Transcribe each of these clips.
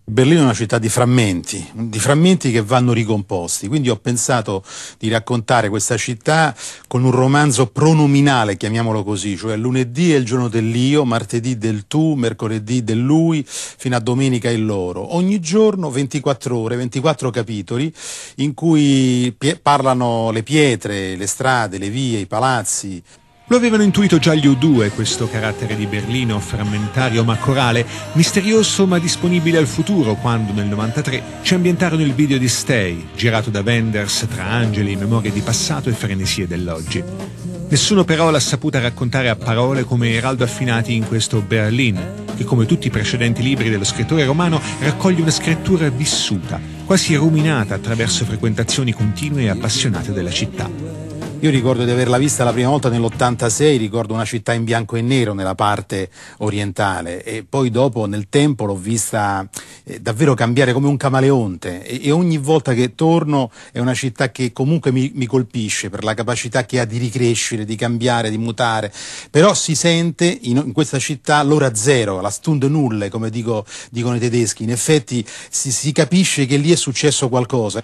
Berlino è una città di frammenti che vanno ricomposti, quindi ho pensato di raccontare questa città con un romanzo pronominale, chiamiamolo così, cioè lunedì è il giorno dell'io, martedì del tu, mercoledì del lui, fino a domenica il loro. Ogni giorno 24 ore, 24 capitoli in cui parlano le pietre, le strade, le vie, i palazzi. Lo avevano intuito già gli U2, questo carattere di Berlino frammentario ma corale, misterioso ma disponibile al futuro, quando nel 93 ci ambientarono il video di Stay, girato da Wenders tra angeli, memorie di passato e frenesie dell'oggi. Nessuno però l'ha saputa raccontare a parole come Eraldo Affinati in questo Berlin, che come tutti i precedenti libri dello scrittore romano raccoglie una scrittura vissuta, quasi ruminata attraverso frequentazioni continue e appassionate della città. Io ricordo di averla vista la prima volta nell'86, ricordo una città in bianco e nero nella parte orientale e poi dopo nel tempo l'ho vista davvero cambiare come un camaleonte e ogni volta che torno è una città che comunque mi colpisce per la capacità che ha di ricrescere, di cambiare, di mutare, però si sente in questa città l'ora zero, la Stunde Nulle come dicono i tedeschi, in effetti si capisce che lì è successo qualcosa.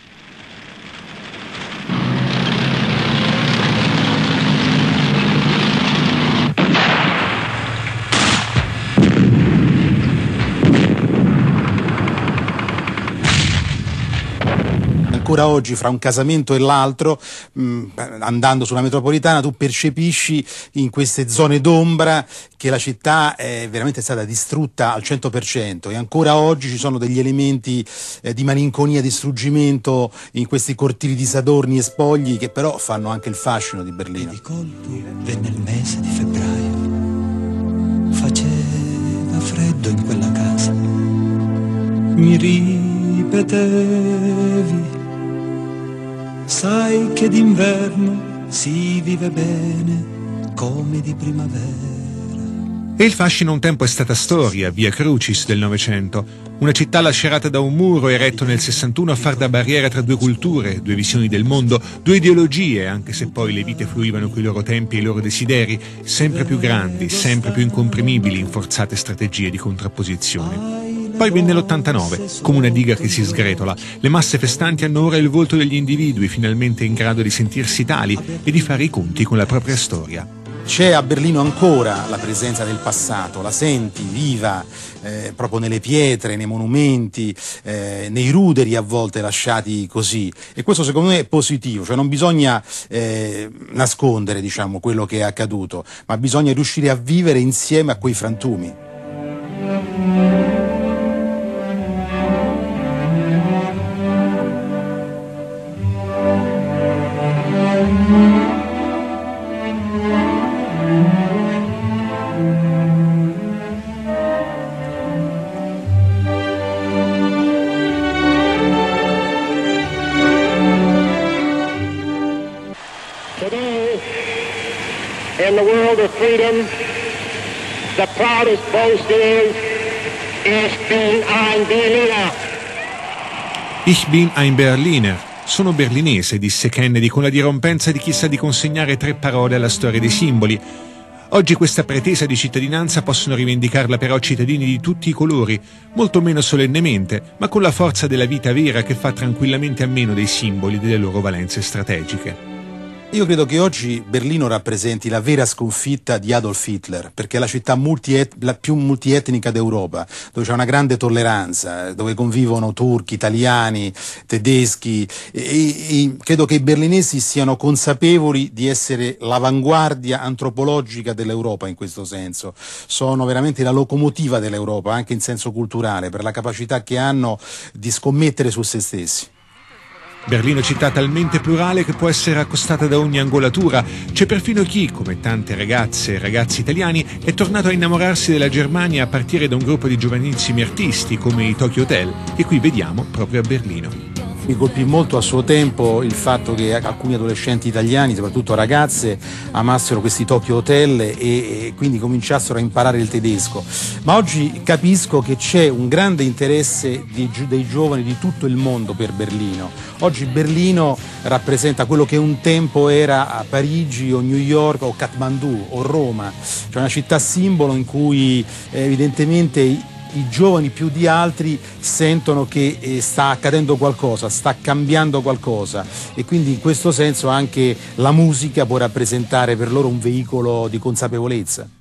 Ancora oggi fra un casamento e l'altro, andando sulla metropolitana, tu percepisci in queste zone d'ombra che la città è veramente stata distrutta al 100% e ancora oggi ci sono degli elementi di malinconia, di struggimento in questi cortili di sadorni e spogli che però fanno anche il fascino di Berlino. Di colpo venne il mese di febbraio, faceva freddo in quella casa, mi ripetevi: sai che d'inverno si vive bene come di primavera. E il fascino un tempo è stata storia, via Crucis del Novecento, una città lacerata da un muro eretto nel 61 a far da barriera tra due culture, due visioni del mondo, due ideologie, anche se poi le vite fluivano coi loro tempi e i loro desideri, sempre più grandi, sempre più incomprimibili in forzate strategie di contrapposizione. Poi venne l'89, come una diga che si sgretola. Le masse festanti hanno ora il volto degli individui, finalmente in grado di sentirsi tali e di fare i conti con la propria storia. C'è a Berlino ancora la presenza del passato, la senti viva proprio nelle pietre, nei monumenti, nei ruderi a volte lasciati così, e questo secondo me è positivo, cioè non bisogna nascondere, diciamo, quello che è accaduto, ma bisogna riuscire a vivere insieme a quei frantumi. Today, in the world of freedom, the proudest boast is, Ich bin ein Berliner. Ich bin ein Berliner. Sono berlinese, disse Kennedy con la dirompenza di chi sa di consegnare 3 parole alla storia dei simboli. Oggi questa pretesa di cittadinanza possono rivendicarla però cittadini di tutti i colori, molto meno solennemente, ma con la forza della vita vera che fa tranquillamente a meno dei simboli delle loro valenze strategiche. Io credo che oggi Berlino rappresenti la vera sconfitta di Adolf Hitler, perché è la città la più multietnica d'Europa, dove c'è una grande tolleranza, dove convivono turchi, italiani, tedeschi e credo che i berlinesi siano consapevoli di essere l'avanguardia antropologica dell'Europa in questo senso. Sono veramente la locomotiva dell'Europa, anche in senso culturale, per la capacità che hanno di scommettere su se stessi. Berlino città talmente plurale che può essere accostata da ogni angolatura. C'è perfino chi, come tante ragazze e ragazzi italiani, è tornato a innamorarsi della Germania a partire da un gruppo di giovanissimi artisti come i Tokyo Hotel, che qui vediamo proprio a Berlino. Mi colpì molto a suo tempo il fatto che alcuni adolescenti italiani, soprattutto ragazze, amassero questi Tokyo Hotel e quindi cominciassero a imparare il tedesco. Ma oggi capisco che c'è un grande interesse dei giovani di tutto il mondo per Berlino. Oggi Berlino rappresenta quello che un tempo era a Parigi o New York o Kathmandu o Roma, cioè una città simbolo in cui evidentemente i giovani più di altri sentono che sta accadendo qualcosa, sta cambiando qualcosa, e quindi in questo senso anche la musica può rappresentare per loro un veicolo di consapevolezza.